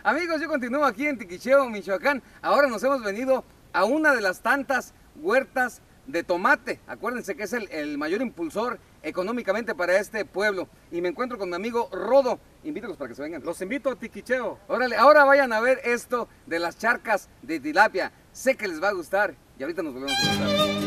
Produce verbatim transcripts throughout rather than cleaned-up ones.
Amigos, yo continúo aquí en Tiquicheo, Michoacán. Ahora nos hemos venido a una de las tantas huertas de tomate. Acuérdense que es el, el mayor impulsor económicamente para este pueblo. Y me encuentro con mi amigo Rodo. Invítalos para que se vengan. Los invito a Tiquicheo. Órale, ahora vayan a ver esto de las charcas de tilapia. Sé que les va a gustar y ahorita nos volvemos a gustar.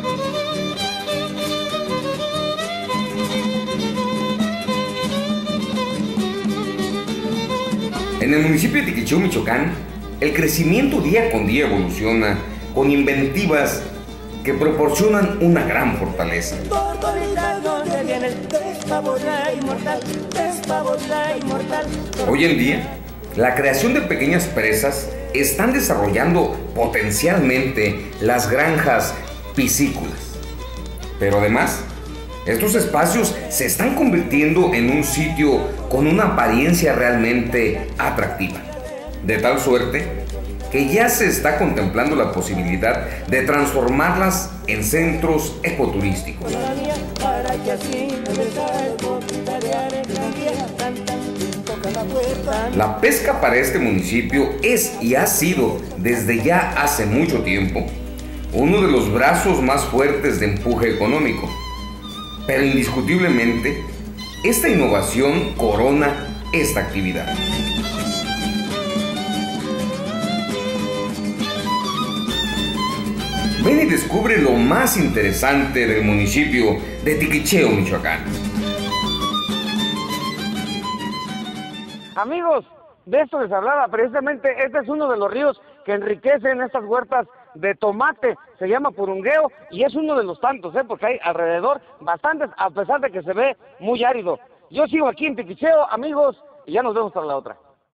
En el municipio de Tiquicheo, Michoacán, el crecimiento día con día evoluciona con inventivas que proporcionan una gran fortaleza. Hoy en día, la creación de pequeñas presas están desarrollando potencialmente las granjas piscícolas. Pero además, estos espacios se están convirtiendo en un sitio con una apariencia realmente atractiva, de tal suerte que ya se está contemplando la posibilidad de transformarlas en centros ecoturísticos. La pesca para este municipio es y ha sido desde ya hace mucho tiempo uno de los brazos más fuertes de empuje económico. Pero indiscutiblemente, esta innovación corona esta actividad. Ven y descubre lo más interesante del municipio de Tiquicheo, Michoacán. Amigos, de esto les hablaba precisamente. Este es uno de los ríos que enriquecen estas huertas de tomate, se llama Purungueo y es uno de los tantos, ¿eh? Porque hay alrededor bastantes, a pesar de que se ve muy árido. Yo sigo aquí en Tiquicheo, amigos, y ya nos vemos para la otra.